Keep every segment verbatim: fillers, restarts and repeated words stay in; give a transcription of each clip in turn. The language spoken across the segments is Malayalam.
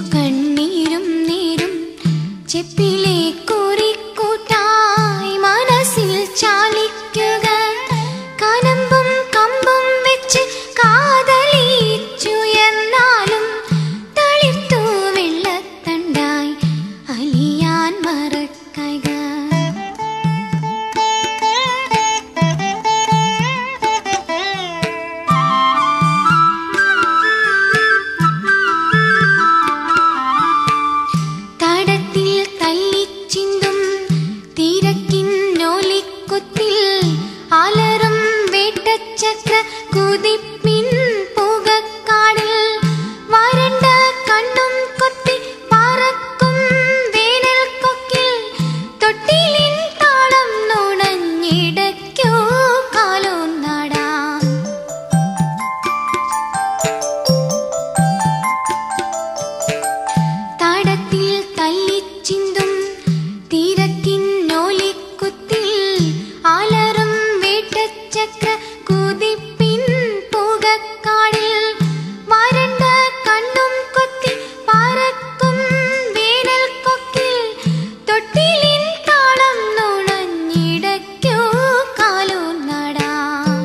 കണ്ണീരും നീരും ചെപ്പിലെ കുറിക്കൂട്ടായി മനസ്സിൽ ചാലിക്കുക. കനമ്പും കമ്പും വെച്ച് കാതലിച്ചു എന്നാലും തളിർത്തു വെള്ളത്തണ്ടായി അലിയാൻ മറക്കുക. തടത്തിൽ തല്ലിച്ചിന്തും തീരക്കിന്നോലിക്കുത്തിൽ അലറും വേട്ടച്ചക്ര കുതിപ്പിൻ പുകക്കാടിൽ വരണ്ട കണ്ണും കൊത്തി പറക്കും വേനൽ കൊക്കിൽ തൊട്ടിലിൻ താളം നുണഞ്ഞിടയ്ക്കോ കാലോന്നാടാം. തടത്തിൽ തല്ലിച്ചിന്തും തീരക്കിന്നോലിക്കുത്തിൽ അലറും വേട്ടച്ചക്ര കുതിപ്പിൻ പുകക്കാടിൽ വരണ്ട കണ്ണും കൊത്തി പറക്കും വേനൽ കൊക്കിൽ തൊട്ടിലിൻ താളം നുണഞ്ഞിടയ്ക്കോ കാലോന്നാടാം.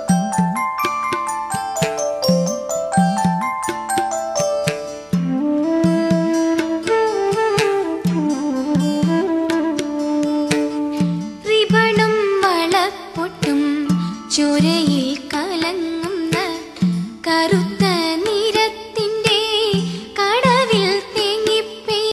റിബണും വളപ്പൊട്ടും ചുരയിൽ കലങ്ങുന്ന കറുത്ത